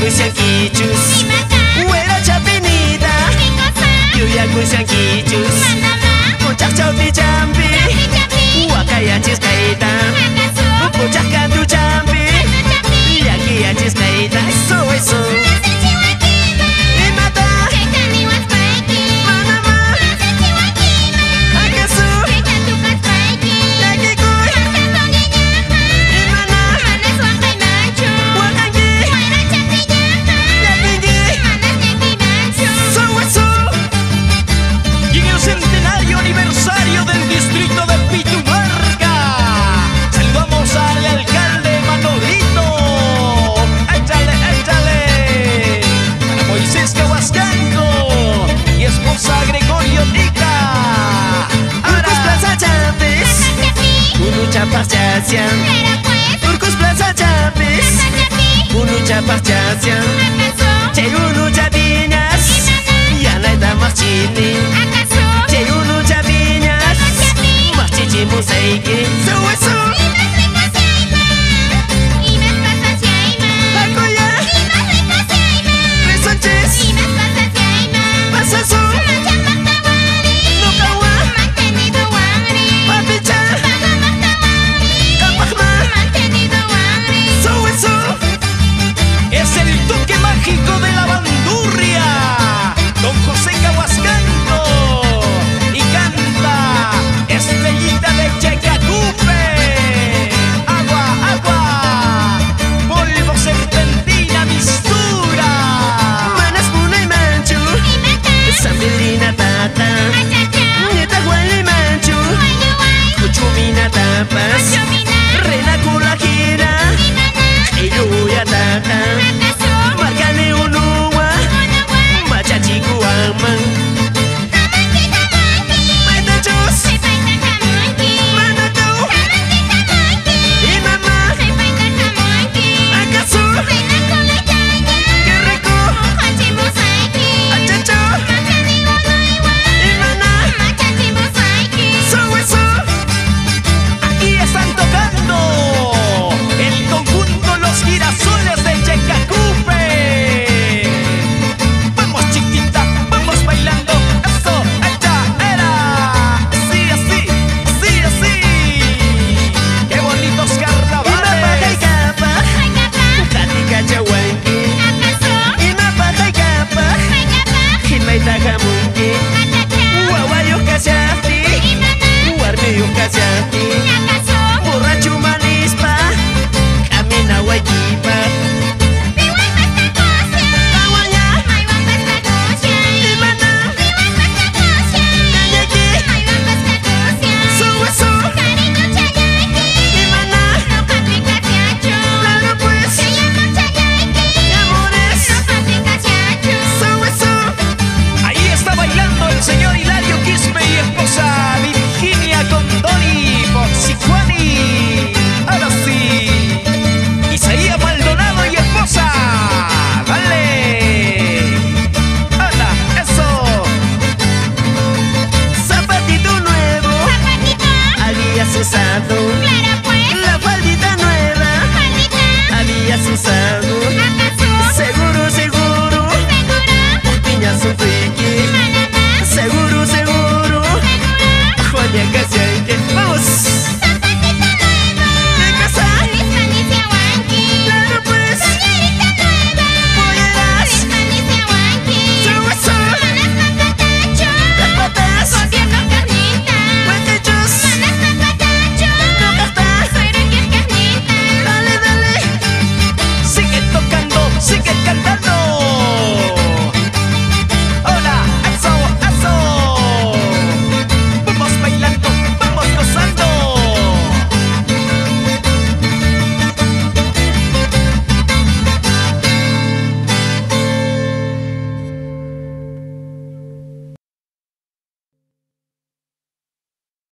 kusiang kicus Wera capinida Yuya kusiang kicus Pucak copi jambi Wakaya cis kaita Pucak kantu jambi Yaki ya cis kaita So Imata Manama Akasu Lagi kuy Imana Wakangi Yapingi So Y en el centenario aniversario del distrito de Pitumarca, saludamos al alcalde Manolito. ¡Échale, échale! Para Moisés Cahuascanco y esposa Gregorio Tica. Urkus Plaza Chapis Unu capas jasian Urkus Plaza Chapis Unu capas jasian Cek unu jabinyas Yanai damar cini Cek unu jabinyas Mas cici musaiki So